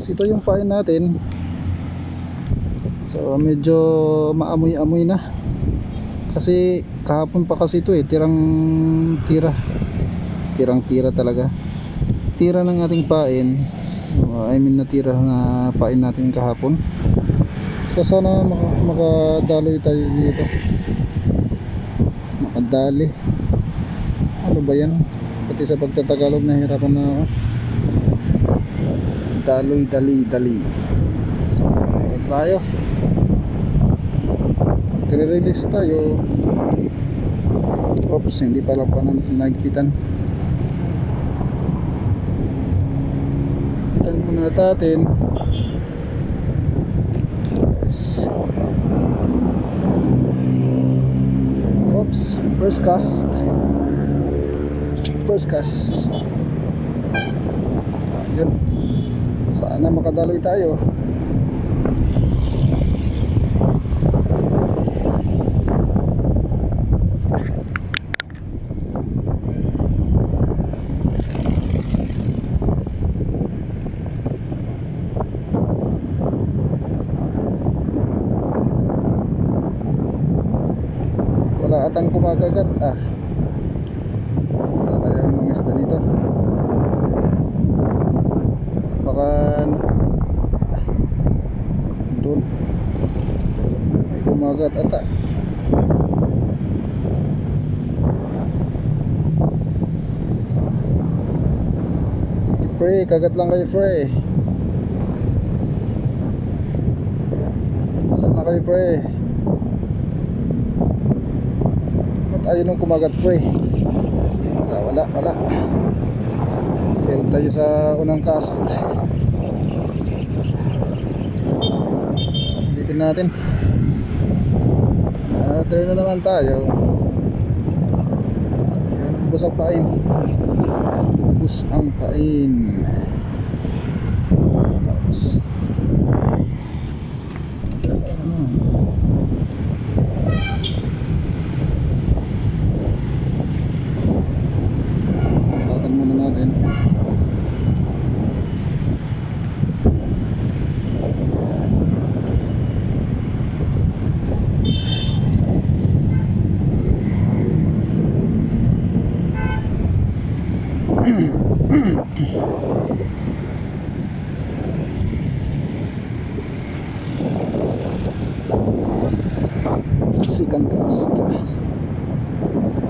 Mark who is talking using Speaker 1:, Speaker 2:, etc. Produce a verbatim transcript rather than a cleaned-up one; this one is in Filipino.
Speaker 1: ito yung pain natin. So medyo maamoy-amoy na. Kasi kahapon pa kasi ito eh, tirang tira. Tirang tira talaga. Tira ng ating pain. uh, I mean natira na pain natin kahapon. So sana mak makadaloy tayo dito. Makadali. Ano ba yan? Pati sa pagtatagalog nahihirapan na ako. Daloy, dali, dali. So ito tayo. Magre-release tayo. Oops, hindi pala pa nagpitan. Pitan muna natin. Yes. Oops, first cast. First cast. Yun. Sana makadaloy tayo. Wala atang kumakagat. Ah, sana kaya ang mga isda nito. Baka doon may kumagat ata. Sige pre, kagat lang kayo pre. Saan na kayo pre? Ba't ayaw nung kumagat pre? Wala, wala, wala. Fail tayo sa unang cast. Ulitin natin. Uh, try na naman tayo. Ayan, ubos ang pain. Ubos ang pain. Tapos tatan muna natin. Second cast.